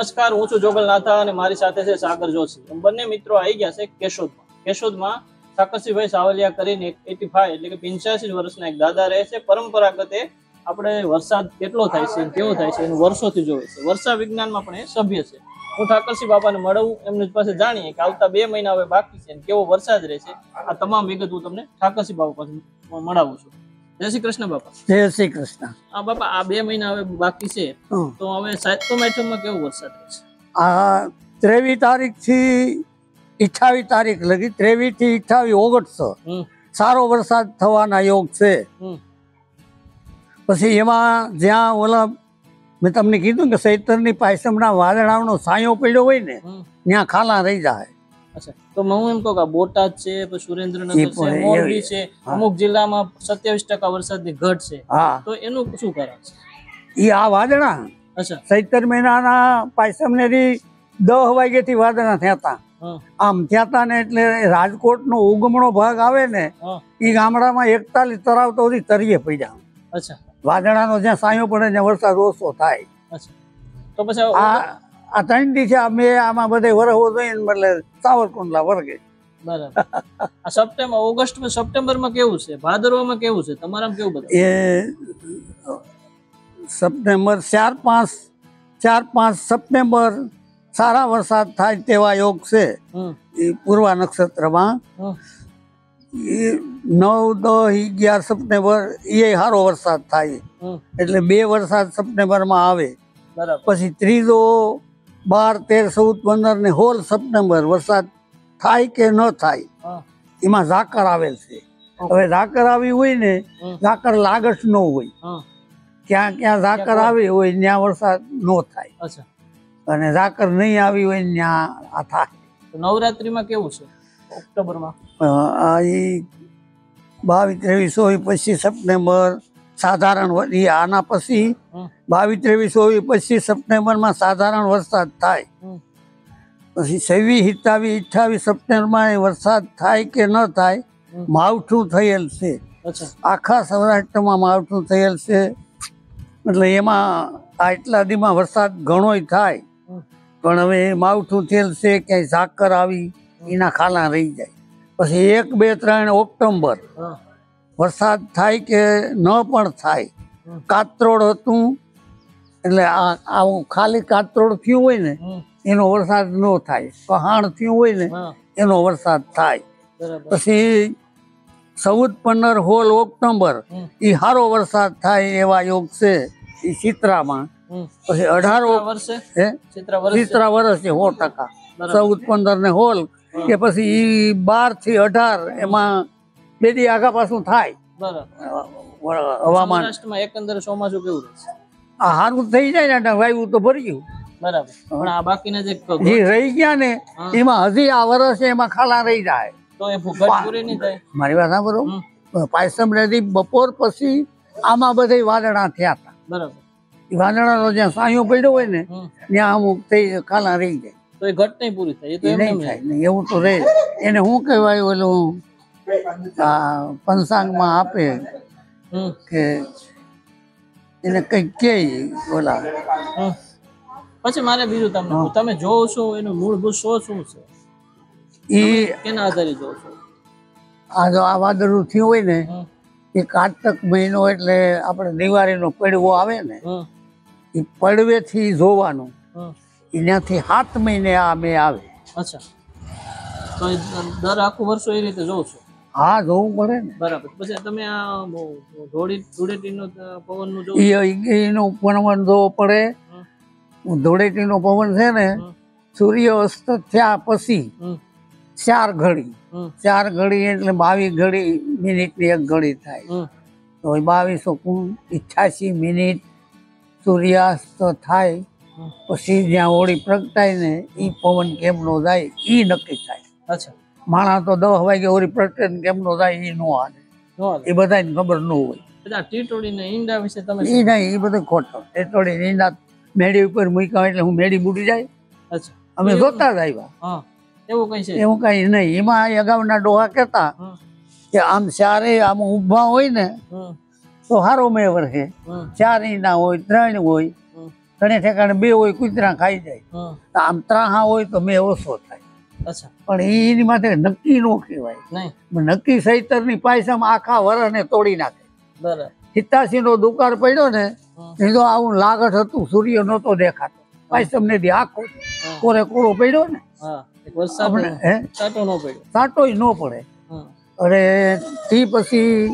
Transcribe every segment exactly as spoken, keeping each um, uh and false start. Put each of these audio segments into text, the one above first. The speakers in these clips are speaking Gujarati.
નમસ્કાર, હું છું જોગલ નાથા અને મારી સાથે છે સાગર જોશી. બંને મિત્રો આવી ગયા છે કેશોદમાં. કેશોદમાં સાકરસિંહભાઈ સાવલિયા કરીને એટી ફાઈવ એટલે કે પંચ્યાસી વર્ષના એક દાદા રહે છે. પરંપરાગત આપણે વરસાદ કેટલો થાય છે કેવો થાય છે એનું વર્ષોથી જોવે છે. વર્ષા વિજ્ઞાનમાં પણ એ સભ્ય છે. હું ઠાકરસિંહ બાપાને મળવું, એમની પાસે જાણીએ કે આવતા બે મહિના હવે બાકી છે કેવો વરસાદ રહે છે. આ તમામ વિગત હું તમને ઠાકરસિંહ બાપા પાસે મળાવું છું. જય શ્રી કૃષ્ણ બાપા. જય શ્રી કૃષ્ણ. હા બાપા, આ બે મહિના હવે બાકી છે તો હવે સાતમા આઠમમાં કેવો વરસાદ રહે છે? આ ત્રેવીસ તારીખ થી અઠાવીસ તારીખ લગી ત્રેવીસ થી અઠાવીસ ઓગસ્ટ સારો વરસાદ થવાના યોગ છે. પછી એમાં જ્યાં ઓલા મેં તમને કીધું કે ચૈતરની પાયસમના વાદળાનો સાયો પડ્યો હોય ને ત્યાં ખાલા રહી જાય. અચ્છા, તો હું એમ કહું કે બોટાદ છે, પછી સુરેન્દ્રનગર છે, મોરબી છે, અમુક જિલ્લામાં સત્યાવીસ ટકા વરસાદની ઘટ છે, તો એનું શું કારણ છે? એ આ વાદળા અચ્છા ચૈતર મહિનાના પાયસમ ને દસ વાગ્યા થી વાદળા થયા આમ થયા ને એટલે રાજકોટ નો ઉગમણો ભાગ આવે ને એ ગામડામાં એકતાલીસ તરાવ તો તરીએ પડ્યા. અચ્છા, વાદળાનો જ્યાં સાયો પડે ત્યાં વરસાદ ઓછો થાય. અચ્છા, તો પછી આ આ ત્રણ દી છે અમે આમાં બધે વરહો જોઈને એટલે સાવરકુંડલા વર્ગે. બરાબર. આ સપ્ટેમ્બર ઓગસ્ટ સપ્ટેમ્બર માં કેવું છે? ભાદરવામાં કેવું છે? તમારામાં કેવું બધું? એ સપ્ટેમ્બર ચાર પાંચ ચાર પાંચ સપ્ટેમ્બર સારા વરસાદ થાય તેવા યોગ છે. એ પૂર્વા નક્ષત્રમાં એ નવ દસ અગિયાર સપ્ટેમ્બર એ સારો વરસાદ થાય એટલે બે વરસાદ સપ્ટેમ્બરમાં આવે. પછી ત્રીજો બાર તેર ચૌદ પંદર ને સોળ સપ્ટેમ્બર વરસાદ થાય કે ન થાય એમાં ઝાકર આવેલ છે. હવે ઝાકર આવી હોય ને ઝાકર લાગશ ન હોય, ક્યાં ક્યાં ઝાકર આવી હોય ત્યાં વરસાદ ન થાય અને ઝાકર નહીં આવી હોય ત્યાં આ થાય. નવરાત્રીમાં કેવું છે ઓક્ટોબરમાં? બાવીસ ત્રેવીસ ચોવીસ પચીસ સપ્ટેમ્બર સાધારણ આના પછી બાવીસ ત્રેવીસ ચોવીસ પચીસ સપ્ટેમ્બરમાં સાધારણ વરસાદ થાય. પછી છવ્વીસ સત્તાવીસ અઠાવીસ સપ્ટેમ્બરમાં વરસાદ થાય કે ન થાય માવઠું થયેલ છે. આખા સૌરાષ્ટ્રમાં માવઠું થયેલ છે એટલે એમાં આટલા દીમાં વરસાદ ઘણોય થાય પણ હવે માવઠું થયેલ છે ક્યાંય ઝાકર આવી એના ખાલા રહી જાય. પછી એક બે ત્રણ ઓક્ટોબર વરસાદ થાય કે ન પણ થાય. કાતરોડ હતું એટલે આવું ખાલી કાતરોડ થયું હોય ને એનો વરસાદ ન થાય, કહાણ થયું હોય ને એનો વરસાદ થાય. પછી ચૌદ પંદર સોળ ઓક્ટોબર એ સારો વરસાદ થાય એવા યોગ છે એ ચિત્રામાં. પછી અઢાર વર્ષે હે ચિત્રા વર્ષ છે સો ટકા ચૌદ પંદર ને સોળ કે પછી ઈ બાર થી અઢાર એમાં બે દી આગા પાછું થાય. હવામાન એકંદરે ચોમાસું કેવું રહેશે? આ સારું થઈ જાય ને વાયુ તો ભરી ગયું બરાબર, પણ આ બાકીના જે રહી ગયા ને એમાં હજી આ વર્ષે એમાં ખાલા રહી જાય તો એ ભૂગત પૂરી નહીં થાય. મારી વાત સાંભળો, પાયસમ રેડી બપોર પછી આમાં બધા વાદળા થયા હતા. બરાબર, એ વાદળાનો જ્યાં સાયો પડ્યો હોય ને ત્યાં અમુક થઈ ખાલા રહી જાય તો એ ઘટ નહીં પૂરી થાય. એ તો એમ નહીં થાય ને એવું તો રહે. એને શું કહેવાય ઓલું પંચાંગમાં આપે કે એને કઈક કે ઓલા. પછી મારે બીજું તમને તમે જોવો છો એનું મૂળભૂત શો શું છે? એ કેના આધારે જોવો છો? આ જો આ વાદળું થયું હોય ને એ કારતક મહિનો એટલે આપણે દિવાળીનો પડવો આવે ને એ પડવેથી જોવાનું. એનાથી સાત મહિને આ મેં આવે. અચ્છા, તો દર આખું વર્ષો એ રીતે જોઉં છો? હા, જોવું પડે ને. બરાબર. પછી તમે આ ધોળી ધૂળેટીનો પવનનું જો એનું પવન જોવો પડે. ધૂળેટીનો પવન છે ને સૂર્ય અસ્ત થયા પછી ચાર ઘડી ચાર ઘડી એટલે બાવીસ ઘડી મિનિટ ની એક ઘડી થાય તો બાવીસો અઠ્યાસી મિનિટ સૂર્યાસ્ત થાય. પછી જ્યાં હોળી પ્રગટાય ને એ પવન કેમનો જાય એ નક્કી થાય. અચ્છા, માણસ તો દસ વાગે હોળી પ્રગટે કેમનો જાય એ નો હાલે, એ બધાને ખબર ન હોય. ટીટોળી ને ઈંડા વિશે તમે? એ નહીં, એ બધું ખોટું. ટીટોળી ઈંડા મેળી ઉપર મૂક્યા એટલે હું મેળી બુડી જાય. અચ્છા, અમે જોતા જ આવ્યા. એવું કઈ છે? એવું કઈ નહીં. એમાં અગાઉના ડોહા કહેતા કે આમ ચારે આમ ઊભા હોય ને તો સારો મેં વરસે, ચાર ઈંડા હોય ત્રણ હોય ઘણે ઠેકાણે બે હોય કૂતરા ખાઈ જાય, હમ આમ ત્રાહા હોય તો મેં ઓછો થાય. અચ્છા પણ એની માટે નક્કી ન કહેવાય. નહીં નક્કી સૈતરની પાયસામાં આખા વરસને તોડી નાખે. બરાબર સિત્તાસી નો દુકાળ પડ્યો ને હમ. એ તો આવું લાગત હતું, સૂર્ય નહોતો દેખાતો. પાયસમને દી આખો કોરે કોરો પડ્યો ને હા એક વરસાદ આપણે હે સાટો ન પડ્યો સાટોય ન પડે. હમ અને તે પછી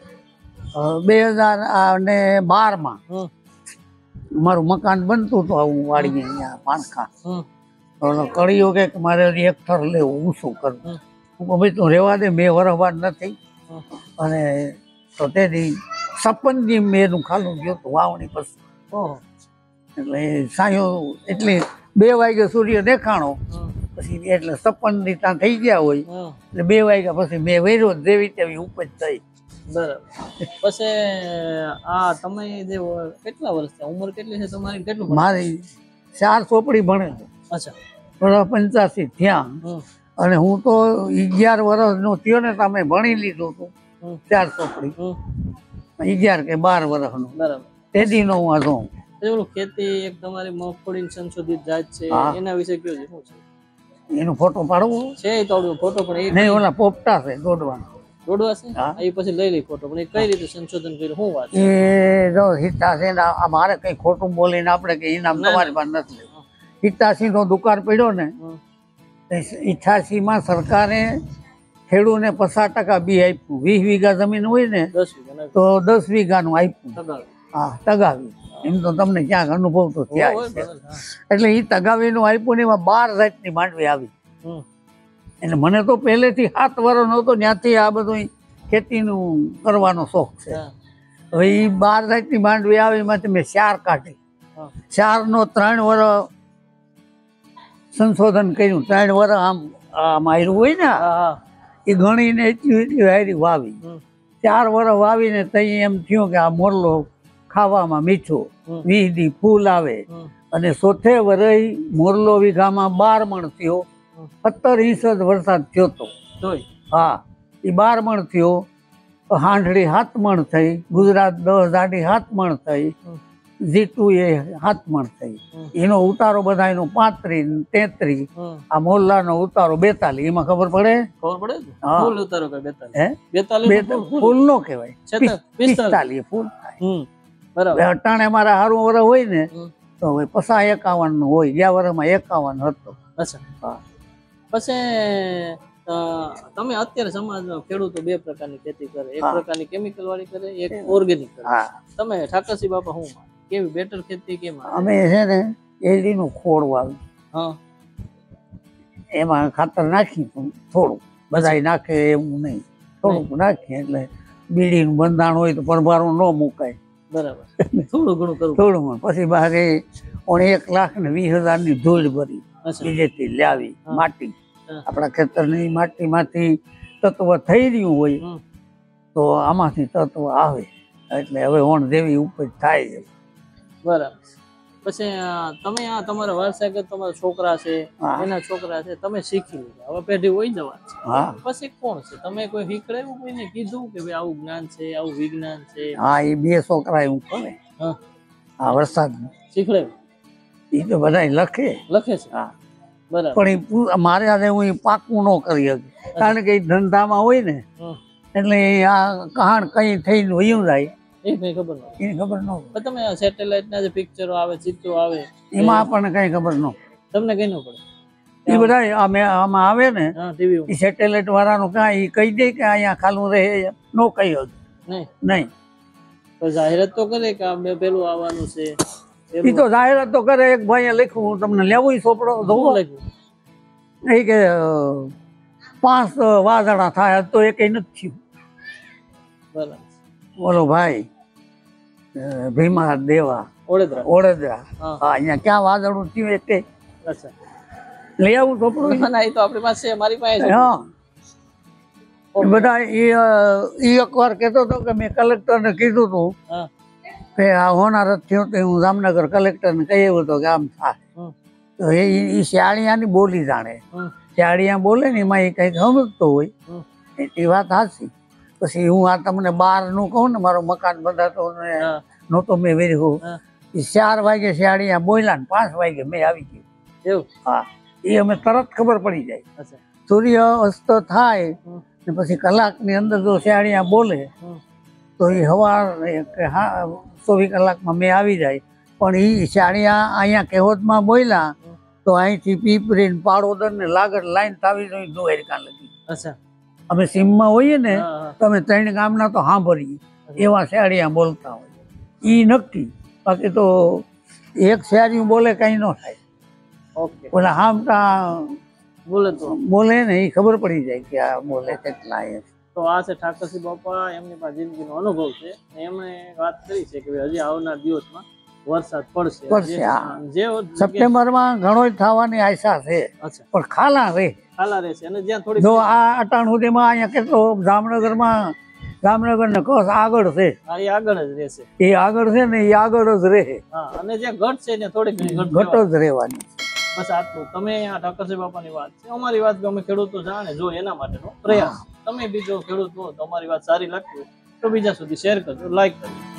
બે હજાર અને બારમાં હમ મારું મકાન બનતું હતું આવું વાડીએ અહીંયા પાનખા. હમ તો કળીઓ કે મારે હજી એક થર લેવું, હું શું કરું? હમ. હું કહું ભાઈ તું રહેવા દે, મેં વરસવાર નથી. હમ. અને તો તેથી સપનજી મેં એનું ખાલું ગયું હતું વાવણી પછી. ઓહો એટલે સાયો એટલે બે વાગે સૂર્ય દેખાણો હમ પછી એટલે સપનની ત્યાં થઈ ગયા હોય હમ એટલે બે વાગ્યા પછી મેં વેર્યો જેવી તેવી ઉપજ થઈ. બરાબર પછી આ તમે જે કેટલા વર્ષ થયા, ઉંમર કેટલી છે તમારી, કેટલું ભણો? મારી ચાર ચોપડી ભણે છે, અચ્છા વર્ષ પંચ્યાસી થયા. હમ અને હું તો અગિયાર વર્ષનો થયો ને તમે ભણી લીધું હતું હમ ચાર ચોપડી, હમ અગિયાર કે બાર વર્ષનો બરાબર તેદી નો હું હતો. પેલું ખેતી એક તમારી મગફળી સંશોધિત જાત છે, હા. એના વિશે કયો છે, શું છે? એનો ફોટો પાડવો છે એ તો આવડ્યો ફોટો, પણ એ નહીં, ઓલા પોપટા છે દોડવાનો. દોડવા છે હા. એ પછી લઈ લઈ ફોટો, પણ એ કઈ રીતે સંશોધન કર્યું, શું વાત છે? એ જો હિતાસી મારે કઈ ખોટું બોલીને આપણે કે ઇનામ ના, તમારી પાસે નથી લેવું. હિતાસી નો દુકાળ પડ્યો ને હમ. અઠ્યાસી માં સરકારે ખેડૂને પચાસ ટકા બી આપ્યું. વીસ વીઘા જમીન હોય ને દસ વીઘા તો દસ વીઘાનું આપ્યું. તગાવી. હા તગાવી. એમ તો તમને ક્યાંક અનુભવ તો હોય, થયા હોય, છે. બરાબર, હા. એટલે એ તગાવીનું આપ્યું ને એમાં બાર જાતની માંડવી આવી. હમ. એટલે મને તો પહેલેથી સાત વર્ષ નહોતો ત્યાંથી આ બધું ખેતીનું કરવાનો શોખ છે. હા. હવે એ બાર જાતની માંડવી આવી એમાંથી મેં ચાર કાઢી. હા. ચારનો ત્રણ વર્ષ સંશોધન કર્યું. ત્રણ વર્ષ આમ આમ આયરું હોય ને હા, હા. એ ગણીને એટલી એટલી હારી વાવી. હમ. ચાર વર્ષ વાવીને તઈ એમ થયું કે આ મોરલો ખાવામાં મીઠો, હમ. વીસ દી ફૂલ આવે. હમ. અને સોથે વરઈ મોરલો વીઘામાં બાર મણ થયો. હમ. સત્તર ઇંચ જ વરસાદ થયો તો. તોય હા એ બાર મણ થયો. હાંડળી સાત મણ થઈ, ગુજરાત દસ દાઢી સાત મણ થઈ, હમ. જીટુ એ સાત મણ થઈ. હમ. એનો ઉતારો બધા એનો પાંત્રીસ તેત્રીસ, હમ. આ મોરલાનો ઉતારો બેતાલીસ. એમાં ખબર પડે? ખબર પડે ને? હા. ફૂલ ઉતારો કઈ બેતાલીસ હે બેતાલીસ નું બેતાલીસ ફૂલ, ફૂલ નો કહેવાય, છતાં પિસ્તાલીસ. પિસ્તાલીસ ફૂલ થાય. હમ બરાબર. હવે અટાણે મારા હારું વરસ હોય ને હમ. તો હવે પસા એકાવન નું હોય. ગયા વર્ષમાં એકાવન હતો. અચ્છા હા. પછી અ, તમે અત્યારે સમાજમાં ખેડૂતો બે પ્રકારની ખેતી કરે, એક હા. પ્રકારની કેમિકલ વાળી કરે, એક ઓર્ગેનિક કરે. હા તમે ઠાકરસિંહ બાપા શું માને, કેવી બેટર ખેતી કેમ આવે? અમે છે ને એરડીનું ખોળ વાવ્યું. હા એમાં ખાતર નાખી થોડું, બધાય નાખે એવું નહીં, થોડુંક નાખીએ એટલે બીડીનું બંધાણ હોય તો પરભારું ન મુકાય. બરાબર, થોડું ઘણું કરવું. થોડું પછી બહાર ઓણે એક લાખ ને વીસ હજાર ની ધૂળ ભરી અચ્છા. બીજેથી લાવી હા. માટી. હા. આપણા ખેતરની માટીમાંથી તત્વ થઈ રહ્યું હોય હમ. તો આમાંથી તત્વ આવે એટલે હવે ઓણ જેવી ઉપજ થાય છે. બરાબર. પછી અ, તમે આ તમારા વારસાગત તમારા છોકરા છે, હા. એના છોકરા છે, તમે શીખી લીધા, હવે પેઢી હોય જવા છે. હા પછી કોણ છે, તમે કોઈ શીખડાયું, કોઈને કીધું કે ભાઈ આવું જ્ઞાન છે, આવું વિજ્ઞાન છે? હા એ બે છોકરા હું કરે. હા આ વરસાદ શીખડાયું, એ તો બધા લખે. લખે છે. હા બરાબર. પણ એ પૂ- મારે હાથે હું ઈ પાકું ન કરી શકું કારણ કે એ ધંધામાં હોય ને હમ. એટલે ઈ આ કહાણ કઈ થઈને વયું જાય એ કઈ ખબર નથી. એની ખબર ન હોય. પણ તમે આ સેટેલાઇટ ના જે પિક્ચરો આવે, ચિત્રો આવે, એમાં આપણને કઈ ખબર ન હોય. તમને કઈ ન પડે? એ બધા અમે આમાં આવે ને હા ટીવી એ સેટેલાઇટ વાળાનું કાંઈ ઈ કહી દે કે અહીંયા ખાલું રહે, ન કહી હક નહીં, નહીં. તો જાહેરાત તો કરે કે આ બે પેલું આવવાનું છે. એ તો જાહેરાત તો કરે. એક ભાઈએ લખ્યું, હું તમને લેવું સોપડો જોવો શું લખ્યું? એ કે અ, પાંચ વાદળા થાય તો એ કઈ નથી થયું. બરાબર. બોલો ભાઈ અ, ભીમા દેવા ઓળેદરા. ઓળદરા. હા. હા અહીંયા ક્યાં વાદળું થયું એક કે અચ્છા. લઈ આવું ચોપડું. ના, ના, એ તો આપણી પાસે છે, મારી પાસે છે. હા એ બધા એ અ, ઈ એક વાર કહેતો હતો કે મેં કલેક્ટરને કીધું હતું હા. કે આ હોનારત થયું તો હું જામનગર કલેક્ટરને કહી આવ્યો હતો કે આમ થાય. હમ. તો એ એ શિયાળિયાની બોલી જાણે. હમ. શિયાળિયા બોલે ને એમાં એ કંઈક સમજતો હોય. હમ. એ વાત સાચી. પછી હું આ તમને બહારનું કહું ને, મારું મકાન બંધાતો ને હા. નહોતો મેં વેર્યું હા. એ ચાર વાગે શિયાળિયા બોલ્યા ને પાંચ વાગે મેં આવી ગયું. એવું હા, એ અમે તરત ખબર પડી જાય. અચ્છા સૂર્ય અસ્ત થાય હમ. ને પછી કલાકની અંદર જો શિયાળિયા બોલે હમ. તો એ હવાર હા ચોવીસ કલાકમાં મેં આવી જાય. પણ એ શિયાળિયા અહીંયા કેહોતમાં બોલ્યા તો અહીંથી પીપરી ને પાડોદર ને લાગડ લાઈન થાવી જોઈએ દોહેરકા લગી. અચ્છા અમે સીમમાં હોઈએ ને હા, હા. તો અમે ત્રણ ગામના તો સાંભળીએ એવા શિયાળિયા બોલતા હોય. એ નક્કી. બાકી તો એક શિયાળિયું બોલે કંઈ ન થાય. ઓકે ઓલા હામટા બોલે તો બોલે ને એ ખબર પડી જાય કે આ બોલે કેટલા એ. તો આ છે ઠાકરસિંહ બાપા, એમની પાસે જિંદગીનો અનુભવ છે. અને એમણે વાત કરી છે કે ભાઈ હજી આવનાર દિવસમાં વરસાદ પડશે. પડશે, જે- હા. જે સપ્ટેમ્બરમાં ઘણો થવાની આશા છે અચ્છા પણ ખાલા રહે. ખાલા રહેશે. અને જ્યાં થોડી જો આ અટાણ સુધીમાં અહીંયા કેટલો જામનગરમાં જામનગર ને કચ્છ આગળ છે. હા, એ આગળ જ રહેશે. એ આગળ છે ને એ આગળ જ રહે. હા, અને જ્યાં ઘટ છે ને થોડી ઘણી ઘટ ઘટ જવા. જ રહેવાની. બસ આટલું. તમે આ ઠાકરસિંહ બાપાની વાત છે, અમારી વાત ગમે ખેડૂતો જાણે જો એના માટેનો પ્રયાસ. તમે બીજો ખેડૂત હો તો અમારી વાત સારી લાગતી હોય તો બીજા સુધી શેર કરજો, લાઈક કરજો.